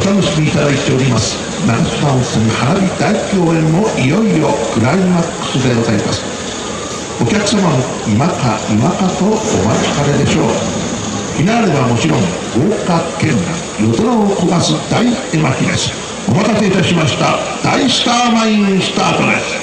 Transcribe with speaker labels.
Speaker 1: 楽しみいただいております長島温泉花火大共演もいよいよクライマックスでございます。お客様も今か今かとお待ちかねでしょう。フィナーレはもちろん豪華絢爛夜空を焦がす大絵巻です。お待たせいたしました。大スターマインスタートです。